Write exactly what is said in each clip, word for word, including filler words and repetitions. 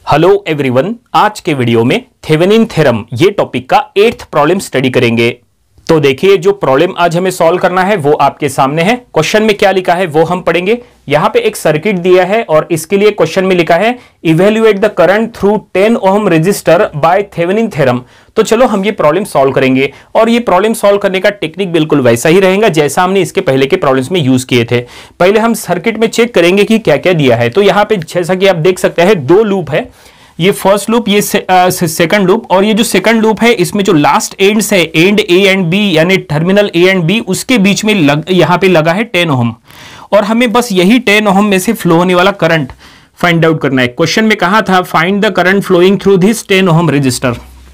Hello everyone, आज के video में थेवेनिन थ्योरम ये टॉपिक का एट्थ प्रॉब्लम स्टडी करेंगे। तो देखिए, जो प्रॉब्लम आज हमें सॉल्व करना है वो आपके सामने है। क्वेश्चन में क्या लिखा है वो हम पढ़ेंगे। यहां पे एक सर्किट दिया है और इसके लिए क्वेश्चन में लिखा है evaluate the current through ten ohm resistor by Thevenin theorem. तो चलो हम ये प्रॉब्लम सॉल्व करेंगे और ये प्रॉब्लम सॉल्व करने का टेक्निक बिल्कुल वैसा ही रहेगा जैसा हमने इसके पहले के प्रॉब्लम्स में यूज किए थे। पहले हम सर्किट में चेक करेंगे कि क्या क्या दिया है। तो यहां पे जैसा कि आप देख सकते हैं दो लूप है, ये फर्स्ट लूप, ये सेकंड लूप, और ये जो सेकंड लूप है इसमें जो लास्ट एंड्स है, एंड ए एंड बी यानी टर्मिनल ए एंड बी, उसके बीच में लग, यहां पे लगा है टेन ओम और हमें बस यही टेन ओम में से फ्लो होने वाला करंट फाइंड आउट करना है। क्वेश्चन में कहा था find the current flowing through this ten ohm resistor.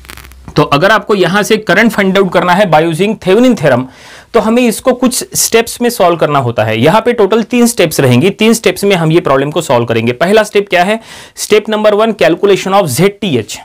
तो अगर आपको यहां से करंट फाइंड आउट करना है बाय यूजिंग थेवेनिन थ्योरम तो हमें इसको कुछ स्टेप्स में सॉल्व करना होता है। यहां पे टोटल तीन स्टेप्स रहेंगी, तीन स्टेप्स में हम ये प्रॉब्लम को सॉल्व करेंगे। पहला स्टेप क्या है? Step number one, calculation of ZTH.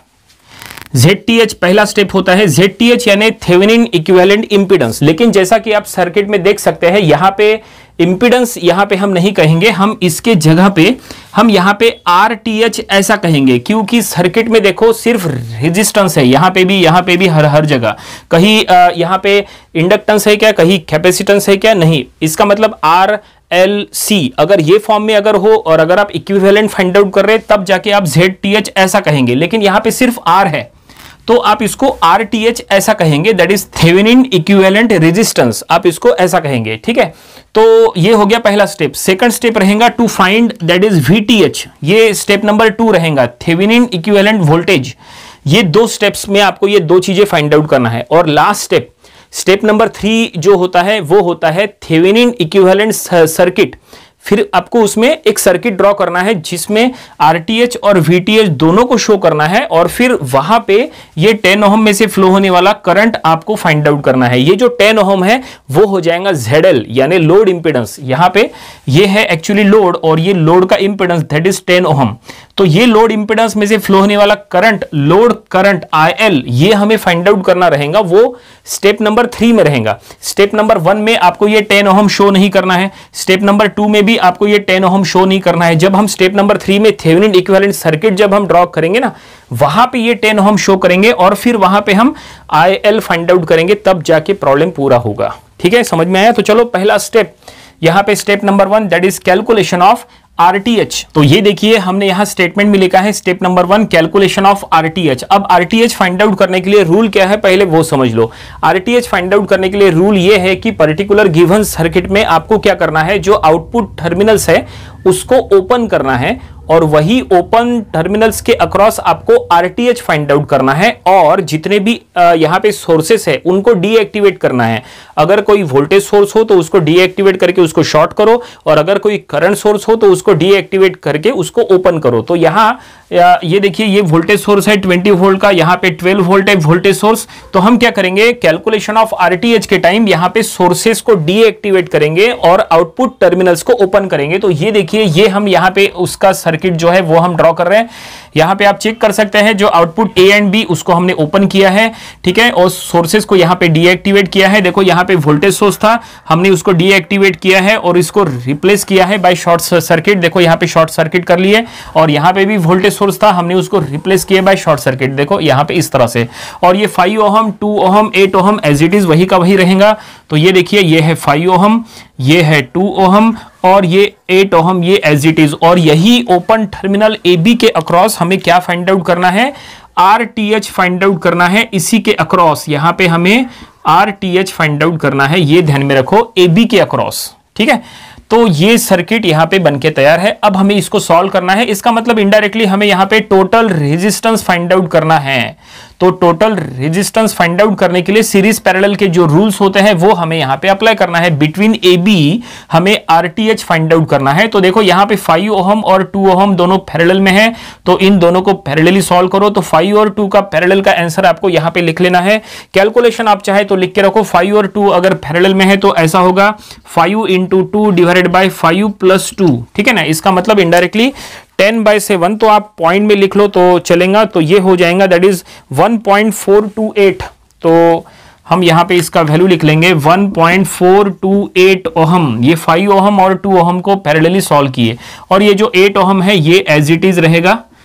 ZTH पहला स्टेप होता है। ज़ेड.टी.एच यानी थेवेनिन इक्विवेलेंट इंपीडेंस। लेकिन जैसा कि आप सर्किट में देख सकते हैं यहां पे इंपीडेंस यहां पे हम नहीं कहेंगे, हम इसके जगह पे हम यहां पे आर.टी.एच ऐसा कहेंगे, क्योंकि सर्किट में देखो सिर्फ रेजिस्टेंस है, यहां पे भी यहां पे भी हर हर जगह कहीं यहां पे इंडक्टेंस है क्या, कहीं कैपेसिटेंस है क्या, नहीं। इसका मतलब आर एल सी अगर ये फॉर्म में अगर हो और अगर आप इक्विवेलेंट फाइंड आउट कर रहे हैं तब जाके आप ज़ेड.टी.एच ऐसा कहेंगे। लेकिन यहां पे सिर्फ आर है तो आप इसको आर.टी.एच ऐसा कहेंगे, that is Thevenin equivalent resistance, आप इसको ऐसा कहेंगे। ठीक है, तो ये हो गया पहला स्टेप। सेकंड स्टेप रहेगा to find, that is VTH. ये स्टेप नंबर टू रहेगा, थेवेनिन इक्विवेलेंट वोल्टेज। ये दो स्टेप्स में आपको ये दो चीजें फाइंड आउट करना है। और last step, step number three जो होता है वो होता है थेवेनिन इक्विवेलेंट सर्किट। फिर आपको उसमें एक सर्किट ड्रॉ करना है जिसमें आर.टी.एच और वी.टी.एच दोनों को शो करना है और फिर वहां पे ये टेन ओम में से फ्लो होने वाला करंट आपको फाइंड आउट करना है। ये जो टेन ओम है वो हो जाएगा ज़ेड.एल यानी लोड इंपीडेंस। यहां पे ये है एक्चुअली लोड और ये लोड का impedance that is ten ohm. तो ये लोड इंपीडेंस में से फ्लो होने वाला current, load current I L, ये हमें फाइंड आउट करना रहेगा, वो स्टेप नंबर थ्री में रहेगा। स्टेप नंबर वन में आपको ये टेन ओम शो नहीं करना है, स्टेप नंबर टू में भी आपको ये टेन ओम शो नहीं करना है। जब हम स्टेप नंबर थ्री में थेवेनिन इक्विवेलेंट सर्किट जब हम ड्रॉ करेंगे ना, वहां पे ये टेन ओम शो करेंगे और फिर वहां पे हम आई एल फाइंड आउट करेंगे, तब जाके प्रॉब्लम पूरा होगा। ठीक है, समझ में आया? तो चलो पहला स्टेप, यहां पे step number one that is calculation of RTH. तो ये देखिए हमने यहां स्टेटमेंट में लिखा है step number one, calculation of RTH. अब आर.टी.एच फाइंड आउट करने के लिए रूल क्या है पहले वो समझ लो। आर.टी.एच फाइंड आउट करने के लिए रूल ये है कि पर्टिकुलर गिवन सर्किट में आपको क्या करना है, जो आउटपुट टर्मिनल्स है उसको ओपन करना है और वही ओपन टर्मिनल्स के अक्रॉस आपको आर.टी.एच फाइंड आउट करना है और जितने भी यहां पे सोर्सेस है उनको डीएक्टिवेट करना है। अगर कोई वोल्टेज सोर्स हो तो उसको डीएक्टिवेट करके उसको शॉर्ट करो और अगर कोई करंट सोर्स हो तो उसको डीएक्टिवेट करके उसको ओपन करो। तो यहां ये देखिए ये वोल्टेज सोर्स है ट्वेंटी वोल्ट का, यहां पे ट्वेल्व वोल्ट है वोल्टेज सोर्स। तो हम क्या करेंगे, कैलकुलेशन ऑफ आर.टी.एच के टाइम यहां पे सोर्सेस को डीएक्टिवेट करेंगे और आउटपुट टर्मिनल्स को ओपन करेंगे। तो ये देखिए ये हम यहां पे उसका सर्किट जो है वो हम ड्रॉ कर रहे हैं। यहां पे आप चेक कर सकते हैं जो आउटपुट ए एंड बी उसको हमने ओपन किया है, ठीक है, और सोर्सेस को यहां पे डीएक्टिवेट किया है। देखो यहां पे वोल्टेज सोर्स था, हमने उसको डीएक्टिवेट किया है और इसको रिप्लेस किया है बाय शॉर्ट सर्किट। देखो यहां पे शॉर्ट सर्किट कर लिए और यहां पे भी वोल्टेज सोर्स था, हमने उसको रिप्लेस किया बाय शॉर्ट सर्किट। देखो यहां पे इस तरह से, और ये five ohm, two ohm, eight ohm as it is वही का वही रहेगा। तो ये देखिए ये है फाइव ओहम, ये है टू ओहम और ये एट ओहम, ये एज इट इज। और यही ओपन टर्मिनल ए बी के अक्रॉस हमें क्या फाइंड आउट करना है, आर.टी.एच फाइंड आउट करना है। इसी के अक्रॉस यहां पे हमें आर.टी.एच फाइंड आउट करना है, ये ध्यान में रखो, ए बी के अक्रॉस। ठीक है, तो ये सर्किट यहां पे बनके तैयार है। अब हमें इसको सॉल्व करना है, इसका मतलब इनडायरेक्टली हमें यहां पे टोटल रेजिस्टेंस फाइंड आउट करना है। तो टोटल रेजिस्टेंस फाइंड आउट करने के लिए सीरीज पैरेलल के जो रूल्स होते हैं वो हमें यहां पे अप्लाई करना है। बिटवीन ए बी हमें आर.टी.एच फाइंड आउट करना है। तो देखो यहां पे फाइव ओहम और टू ओहम दोनों पैरेलल में है, तो इन दोनों को पैरेलली सॉल्व करो। तो फाइव और टू का पैरेलल का आंसर आपको यहां पे लिख लेना है। कैलकुलेशन आप चाहे तो लिख के रखो, फाइव और टू अगर पैरेलल में है तो ऐसा होगा five into two divided by five plus two. ठीक है ना, इसका मतलब इनडायरेक्टली टेन बाई सेवन, तो आप पॉइंट में लिख लो तो चलेगा। तो ये हो जाएगा that is one point four two eight. तो हम यहां पे इसका वैल्यू लिख लेंगे one point four two eight ohm. ये फाइव ओहम और टू ओहम को पैरेलली सॉल्व किए और ये जो एट ओहम है ये एज इट इज रहेगा।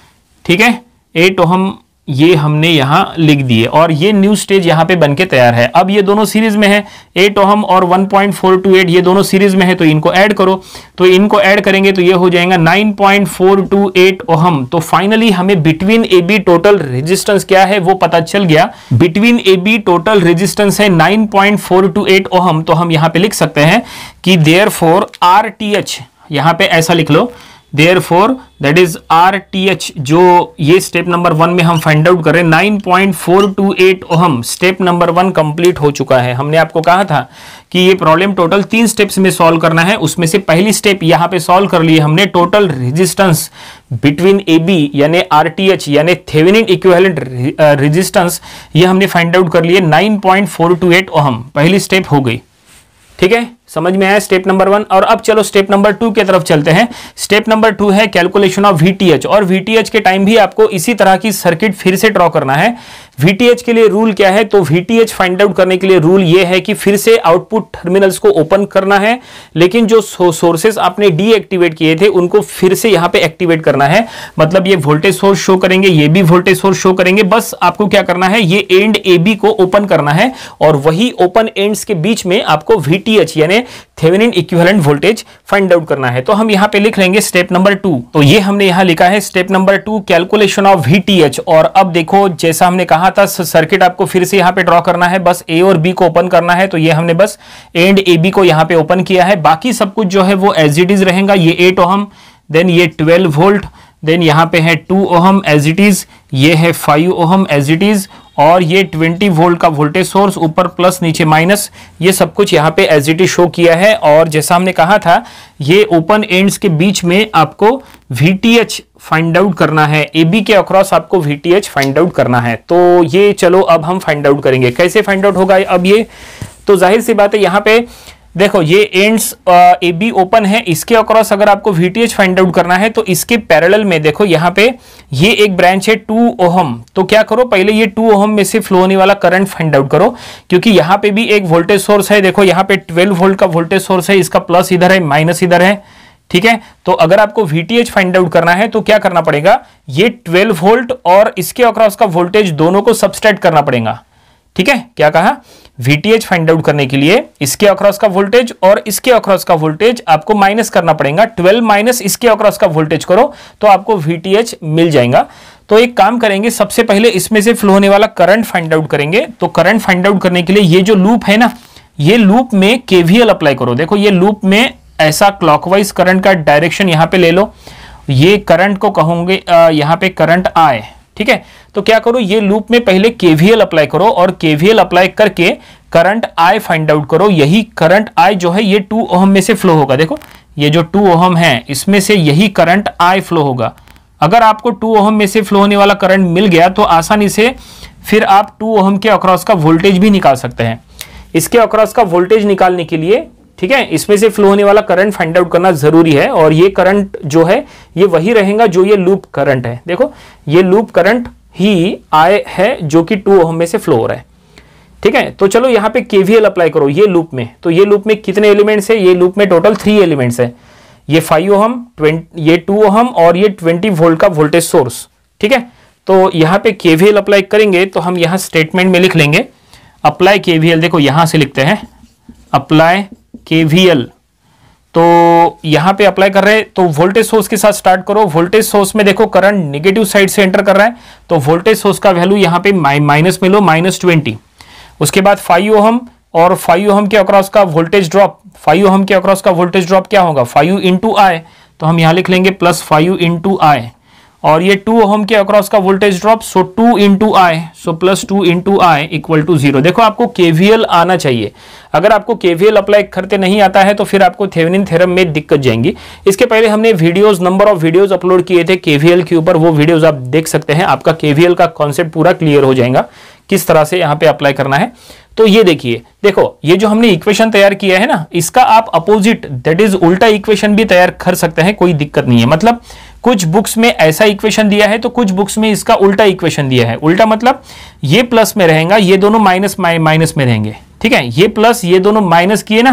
ठीक है, एट ओहम ये हमने यहां लिख दिए और ये न्यू स्टेज यहां पे बनके तैयार है। अब ये दोनों सीरीज में है, एट ओहम और one point four two eight ये दोनों सीरीज में है, तो इनको ऐड करो। तो इनको ऐड करेंगे तो ये हो जाएगा nine point four two eight ohm. तो फाइनली हमें between A B total resistance क्या है वो पता चल गया। Between A B total resistance है nine point four two eight ohm. तो हम यहां पे लिख सकते हैं कि देयरफॉर आर टी एच, यहां पे ऐसा लिख लो, Therefore that is R T H, जो ये स्टेप नंबर वन में हम फाइंड आउट करें nine point four two eight ohm. Step number one complete हो चुका है। हमने आपको कहा था कि ये प्रॉब्लम टोटल तीन स्टेप्स में सॉल्व करना है, उसमें से पहली स्टेप यहां पे सॉल्व कर ली हमने। Total resistance between A B यानी आर टी एच यानी थेवेनिन इक्विवेलेंट रेजिस्टेंस ये हमने फाइंड आउट कर लिए nine point four two eight ohm. पहली स्टेप हो गई, ठीक है, समझ में आया स्टेप नंबर वन। और अब चलो स्टेप नंबर टू की तरफ चलते हैं। स्टेप नंबर टू है कैलकुलेशन ऑफ वीटीएच, और वीटीएच के टाइम भी आपको इसी तरह की सर्किट फिर से ड्रॉ करना है। वीटीएच के लिए रूल क्या है, तो वीटीएच फाइंड आउट करने के लिए रूल ये है कि फिर से आउटपुट टर्मिनल्स को ओपन करना है, लेकिन जो सोर्सेस आपने डीएक्टिवेट किए थे उनको फिर से यहां पे एक्टिवेट करना है। मतलब ये वोल्टेज सोर्स शो करेंगे, ये भी वोल्टेज सोर्स शो करेंगे। बस आपको क्या करना है, ये एंड ए बी को ओपन करना है और वही ओपन एंड्स के बीच में आपको वीटीएच यानी Thevenin equivalent voltage find out करना है। तो हम यहां पे लिख लेंगे स्टेप नंबर टू। तो ये हमने यहां लिखा है step number two calculation of VTH. और अब देखो जैसा हमने कहा था सर्किट आपको फिर से यहां पे ड्रॉ करना है, बस ए और बी को ओपन करना है। तो ये हमने बस एंड ए बी को यहां पे ओपन किया है, बाकी सब कुछ जो है वो एज इट इज रहेगा। ये एट ओहम, देन ये ट्वेल्व वोल्ट, देन यहां पे है two ohm as it is, ये है five ohm as it is, और ये ट्वेंटी वोल्ट का वोल्टेज सोर्स, ऊपर प्लस नीचे माइनस, ये सब कुछ यहाँ पे एज इट इज शो किया है। और जैसा हमने कहा था ये ओपन एंड्स के बीच में आपको वीटीएच फाइंड आउट करना है, ए बी के अक्रॉस आपको वीटीएच फाइंड आउट करना है। तो ये चलो अब हम फाइंड आउट करेंगे। कैसे फाइंड आउट होगा अब ये, तो जाहिर सी बात है यहाँ पे देखो ये एंड्स ए बी ओपन है, इसके अक्रॉस अगर आपको वीटीएच फाइंड आउट करना है तो इसके पैरेलल में देखो यहाँ पे ये एक ब्रांच है टू ओहम। तो क्या करो, पहले ये टू ओहम में से फ्लो होने वाला करंट फाइंड आउट करो, क्योंकि यहाँ पे भी एक वोल्टेज सोर्स है। देखो यहाँ पे ट्वेल्व वोल्ट का वोल्टेज सोर्स है, इसका प्लस इधर है माइनस इधर है, ठीक है। तो अगर आपको वीटीएच फाइंड आउट करना है तो क्या करना पड़ेगा, ये ट्वेल्व वोल्ट और इसके अक्रॉस का वोल्टेज दोनों को सबट्रैक्ट करना पड़ेगा, ठीक है। क्या कहा, वीटीएच फाइंड आउट करने के लिए इसके अक्रॉस का वोल्टेज और इसके अक्रॉस का वोल्टेज आपको माइनस करना पड़ेगा। ट्वेल्व माइनस इसके अक्रॉस का वोल्टेज करो तो आपको वीटीएच मिल जाएगा। तो एक काम करेंगे, सबसे पहले इसमें से फ्लो होने वाला करंट फाइंड आउट करेंगे। तो करंट फाइंड आउट करने के लिए ये जो लूप है ना, ये लूप में केवीएल अप्लाई करो। देखो ये लूप में ऐसा क्लॉकवाइज करंट का डायरेक्शन यहां पे ले लो, ये करंट को कहूंगे यहां पे करंट आए, ठीक है। तो क्या करो, ये लूप में पहले केवीएल अप्लाई करो और केवीएल अप्लाई करके करंट आई फाइंड आउट करो। यही करंट आई जो है ये टू ओहम में से फ्लो होगा। देखो ये जो टू ओहम है इसमें से यही करंट आई फ्लो होगा। अगर आपको टू ओहम में से फ्लो होने वाला करंट मिल गया तो आसानी से फिर आप टू ओहम के अक्रॉस का वोल्टेज भी निकाल सकते हैं। इसके अक्रॉस का वोल्टेज निकालने के लिए, ठीक है, इसमें से फ्लो होने वाला करंट फाइंड आउट करना जरूरी है। और ये करंट जो है ये वही रहेगा जो ये लूप करंट है। देखो ये लूप करंट ही आए है जो कि टू ओहम में से फ्लो हो रहा है, ठीक है। तो चलो यहाँ पे केवीएल अप्लाई करो ये लूप में। तो ये लूप में कितने एलिमेंट्स है, ये लूप में टोटल थ्री एलिमेंट्स है। ये फाइव ओहम, ये टू ओहम और ये ट्वेंटी वोल्ट का वोल्टेज सोर्स, ठीक है। तो यहाँ पे केवीएल अप्लाई करेंगे तो हम यहाँ स्टेटमेंट में लिख लेंगे अप्लाई केवीएल। देखो यहां से लिखते हैं अप्लाई केवीएल। तो यहां पे अप्लाई कर रहे हैं तो वोल्टेज सोर्स के साथ स्टार्ट करो। वोल्टेज सोर्स में देखो करंट नेगेटिव साइड से एंटर कर रहा है, तो वोल्टेज सोर्स का वैल्यू यहां पे माइनस में लो, माइनस ट्वेंटी। उसके बाद फाइव ओहम और फाइव ओहम के अक्रॉस का वोल्टेज ड्रॉप, फाइव ओहम के अक्रॉस का वोल्टेज ड्रॉप क्या होगा, फाइव इंटू आई। तो हम यहां लिख लेंगे प्लस फाइव इंटू आई। और ये टू ओहम के अक्रॉस का voltage drop, so two into I, so plus two into I equal to zero. देखो आपको केवीएल आना चाहिए। अगर आपको केवीएल अप्लाई करते नहीं आता है तो फिर आपको थेवेनिन थ्योरम में दिक्कत जाएंगी। इसके पहले हमने videos, number of videos upload किए थे केवीएल के ऊपर, वो वीडियोस आप देख सकते हैं। आपका केवीएल का कॉन्सेप्ट पूरा क्लियर हो जाएगा किस तरह से यहाँ पे अप्लाई करना है। तो ये देखिए, देखो ये जो हमने इक्वेशन तैयार किया है ना, इसका आप अपोजिट दैट इज उल्टा इक्वेशन भी तैयार कर सकते हैं, कोई दिक्कत नहीं है। मतलब कुछ बुक्स में ऐसा इक्वेशन दिया है तो कुछ बुक्स में इसका उल्टा इक्वेशन दिया है। उल्टा मतलब ये प्लस में रहेगा, ये दोनों माइनस माइनस में रहेंगे, ठीक है। ये प्लस ये दोनों माइनस किए ना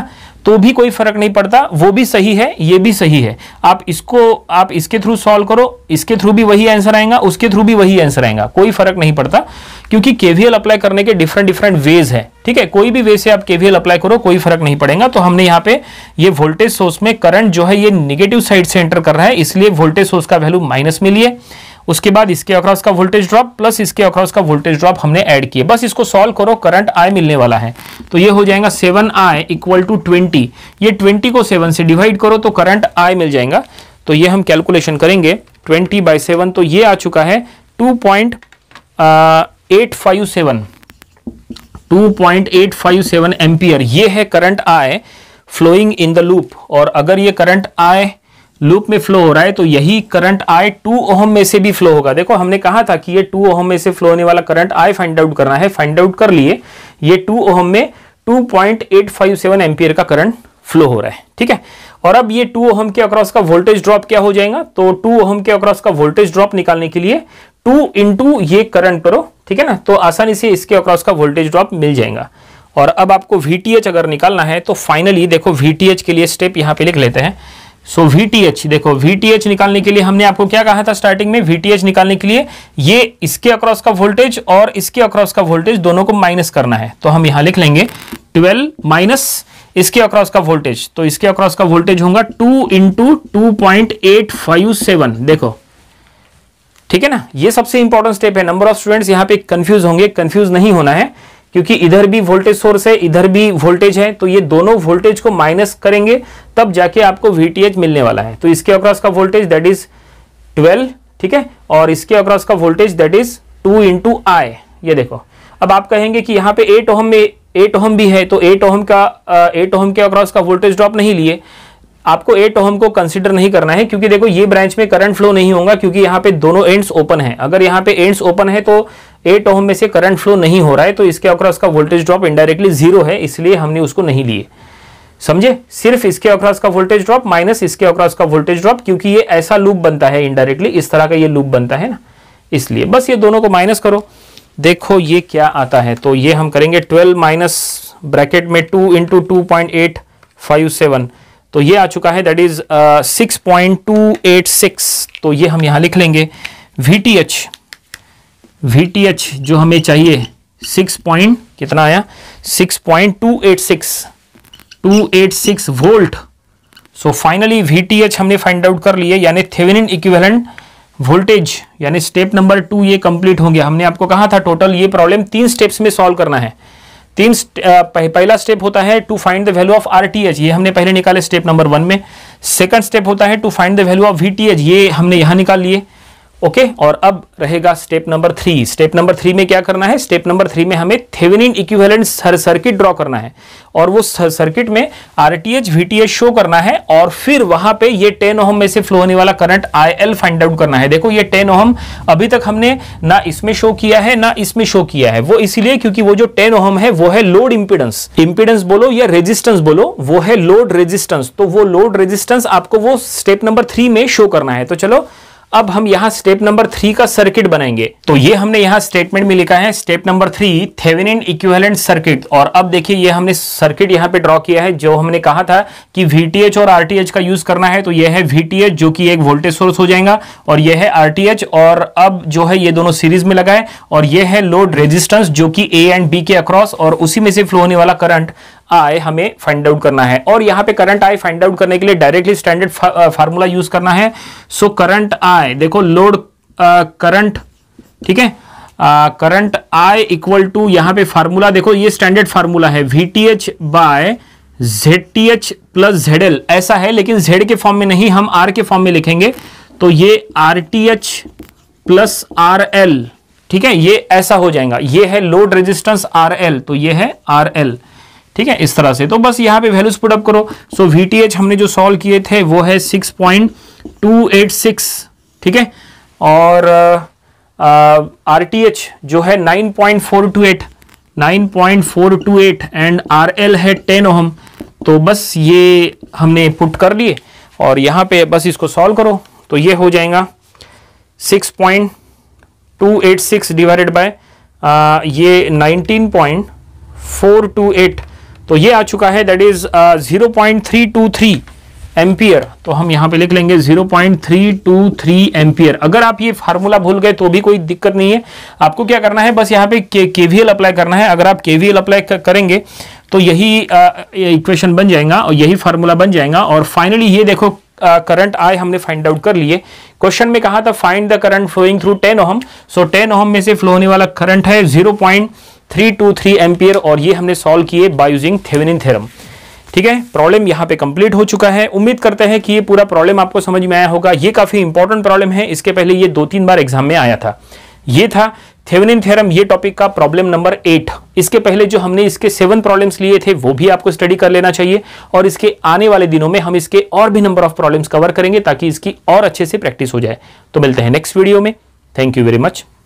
तो भी कोई फर्क नहीं पड़ता, वो भी सही है, ये भी सही है। आप इसको आप इसके थ्रू सॉल्व करो, इसके थ्रू भी वही आंसर आएगा, उसके थ्रू भी वही आंसर आएगा, कोई फर्क नहीं पड़ता, क्योंकि केवीएल अप्लाई करने के डिफरेंट डिफरेंट वेज है। ठीक है, कोई भी वे से आप केवीएल अप्लाई करो, कोई फर्क नहीं पड़ेगा। तो हमने यहाँ पे ये वोल्टेज सोर्स में करंट जो है ये निगेटिव साइड से एंटर कर रहा है, इसलिए वोल्टेज सोर्स का वैल्यू माइनस में लिए। उसके बाद इसके अक्रॉस का वोल्टेज ड्रॉप प्लस इसके अक्रॉस का वोल्टेज ड्रॉप हमने ऐड किए। बस इसको सॉल्व करो, करंट आई मिलने वाला है, तो ये हो जाएगा seven I equal to twenty. ये ट्वेंटी को सेवन से डिवाइड करो तो करंट आई मिल जाएगा। तो ये हम कैलकुलेशन करेंगे, ट्वेंटी बाई सेवन, तो ये आ चुका है two point eight five seven two point eight five seven ampere. ये है current I flowing in the loop. और अगर ये करंट आई लूप में फ्लो हो रहा है तो यही करंट आई टू ओहम में से भी फ्लो होगा। देखो हमने कहा था कि ये टू ओहम में से फ्लो होने वाला करंट आई फाइंड आउट करना है, फाइंड आउट कर लिए। ये टू ओहम में two point eight five seven ampere का करंट फ्लो हो रहा है। ठीक है, और अब ये टू ओहम के अक्रॉस का वोल्टेज ड्रॉप क्या हो जाएगा, तो टू ओहम के अक्रॉस का वोल्टेज ड्रॉप निकालने के लिए टू इंटू ये करंट करो, ठीक है ना, तो आसानी से इसके अक्रॉस का वोल्टेज ड्रॉप मिल जाएगा। और अब आपको वीटीएच अगर निकालना है तो फाइनली देखो वीटीएच के लिए स्टेप यहां पे लिख लेते हैं। सो so, वीटीएच देखो, वीटीएच निकालने के लिए हमने आपको क्या कहा था स्टार्टिंग में, वीटीएच निकालने के लिए ये इसके अक्रॉस का वोल्टेज और इसके अक्रॉस का वोल्टेज दोनों को माइनस करना है। तो हम यहां लिख लेंगे ट्वेल्व माइनस इसके अक्रॉस का वोल्टेज, तो इसके अक्रॉस का वोल्टेज होगा two into two point eight five seven. देखो ठीक है ना, ये सबसे इंपॉर्टेंट स्टेप है। नंबर ऑफ स्टूडेंट्स यहां पे कंफ्यूज होंगे, कंफ्यूज नहीं होना है, क्योंकि इधर भी वोल्टेज सोर्स है, इधर भी वोल्टेज है, तो ये दोनों वोल्टेज को माइनस करेंगे तब जाके आपको वीटीएच मिलने वाला है। तो इसके अक्रॉस का वोल्टेज दैट इज ट्वेल्व, ठीक है, और इसके अक्रॉस का voltage that is two into I. ये देखो, अब आप कहेंगे कि यहाँ पे एट ओहम में एट ओहम भी है, तो एट ओहम का एट ओहम के अक्रॉस का वोल्टेज ड्रॉप नहीं लिए। आपको एट ओहम को कंसीडर नहीं करना है, क्योंकि देखो ये ब्रांच में करंट फ्लो नहीं होगा, क्योंकि यहाँ पे दोनों एंड्स ओपन है। अगर यहाँ पे एंड्स ओपन है तो एट ओहम में से करंट फ्लो नहीं हो रहा है, तो इसके अक्रॉस का वोल्टेज ड्रॉप इनडायरेक्टली जीरो है, इसलिए हमने उसको नहीं लिए। समझे, सिर्फ इसके अक्रॉस का वोल्टेज ड्रॉप माइनस इसके अक्रॉस का वोल्टेज ड्रॉप, क्योंकि ये ऐसा लूप बनता है इनडायरेक्टली, इस तरह का ये लूप बनता है ना, इसलिए बस ये दोनों को माइनस करो। देखो ये क्या आता है, तो ये हम करेंगे ट्वेल्व माइनस ब्रैकेट में two into two point eight five seven, तो ये आ चुका है that is six point two eight six. तो ये हम यहां लिख लेंगे वीटीएच, वीटीएच जो हमें चाहिए सिक्स पॉइंट कितना आया, six point two eight six two eight six volt. So finally VTH हमने फाइंड आउट कर लिए, यानी थेवेनिन इक्विवेलेंट वोल्टेज, यानी स्टेप नंबर टू ये कंप्लीट हो गया। हमने आपको कहा था टोटल ये प्रॉब्लम तीन स्टेप्स में सॉल्व करना है। तीन पहला स्टेप होता है to find the value of RTH, ये हमने पहले निकाले स्टेप नंबर वन में। सेकंड स्टेप होता है to find the value of VTH, ये हमने यहां निकाल लिए। ओके, और अब रहेगा step number three. Step number three में क्या करना है, स्टेप नंबर थ्री में हमें थेवेनिन इक्विवेलेंट सर्किट ड्रॉ करना है, और वो सर्किट में आरटीएच वीटीएच शो करना है, और फिर वहां पे ये टेन ओहम में से फ्लो होने वाला करंट आईएल फाइंड आउट करना है। देखो ये टेन ओहम अभी तक हमने ना इसमें शो किया है ना इसमें शो किया है, वो इसलिए क्योंकि वो जो टेन ओहम है वो है लोड इंपीडेंस, इंपीडेंस बोलो या रेजिस्टेंस बोलो, वो है लोड रेजिस्टेंस। तो वो लोड रेजिस्टेंस आपको वो स्टेप नंबर थ्री में शो करना है। तो चलो अब हम यहां स्टेप नंबर थ्री का सर्किट बनाएंगे। तो ये हमने यहां स्टेटमेंट में लिखा है step number three Thevenin equivalent circuit. और अब देखिए ये हमने सर्किट यहां पे ड्रॉ किया है, जो हमने कहा था कि वीटीएच और आरटीएच का यूज करना है। तो ये है वीटीएच जो कि एक वोल्टेज सोर्स हो जाएगा, और ये है आरटीएच, और अब जो है ये दोनों सीरीज में लगा है, और ये है लोड रेजिस्टेंस जो कि ए एंड बी के अक्रॉस, और उसी में से फ्लो होने वाला करंट आई हमें फाइंड आउट करना है। और यहां पे करंट आई फाइंड आउट करने के लिए डायरेक्टली स्टैंडर्ड फार्मूला यूज करना है। सो करंट आई देखो, लोड करंट, ठीक है, करंट आई इक्वल टू, यहां पे फार्मूला देखो ये स्टैंडर्ड फार्मूला है, VTH by ZTH plus ZL ऐसा है, लेकिन जेड के फॉर्म में नहीं, हम आर के फॉर्म में लिखेंगे। तो ये आरटीएच प्लस आरएल, ठीक है, ये ऐसा हो जाएगा। ये है लोड रेजिस्टेंस आरएल, तो ये है आरएल, ठीक है, इस तरह से। तो बस यहाँ पे वैल्यूज पुट अप करो। सो वीटीएच हमने जो सॉल्व किए थे वो है six point two eight six, ठीक है, और आरटीएच जो है nine point four two eight nine point four two eight and RL है टेन ओहम। तो बस ये हमने पुट कर लिए, और यहाँ पे बस इसको सॉल्व करो। तो ये हो जाएगा six point two eight six divided by ये nineteen point four two eight, तो ये आ चुका है, that is zero point three two three ampere. तो हम यहां पे लिख लेंगे zero point three two three ampere. अगर आप ये फार्मूला भूल गए तो भी कोई दिक्कत नहीं है, आपको क्या करना है, बस यहाँ पे केवीएल अप्लाई करना है। अगर आप केवीएल अप्लाई करेंगे तो यही इक्वेशन बन जाएगा और यही फार्मूला बन जाएगा। और फाइनली ये देखो करंट आई हमने फाइंड आउट कर लिए। क्वेश्चन में कहा था find the current flowing through ten ohm. So ten ohm में से फ्लो होने वाला करंट है zero point three two three ampere और ये हमने सॉल्व किए बाय यूजिंग थेवेनिन थ्योरम। ठीक है, प्रॉब्लम यहाँ पे कंप्लीट हो चुका है। उम्मीद करते हैं कि ये पूरा प्रॉब्लम आपको समझ में आया होगा। ये काफी इंपॉर्टेंट प्रॉब्लम है, इसके पहले ये दो तीन बार एग्जाम में आया था। ये था थेवेनिन थ्योरम, ये टॉपिक का प्रॉब्लम नंबर एट। इसके पहले जो हमने इसके सेवन प्रॉब्लम्स लिए थे वो भी आपको स्टडी कर लेना चाहिए और इसके आने वाले दिनों में हम इसके और भी नंबर ऑफ प्रॉब्लम्स कवर करेंगे ताकि इसकी और अच्छे से प्रैक्टिस हो जाए। तो मिलते हैं नेक्स्ट वीडियो में। Thank you very much.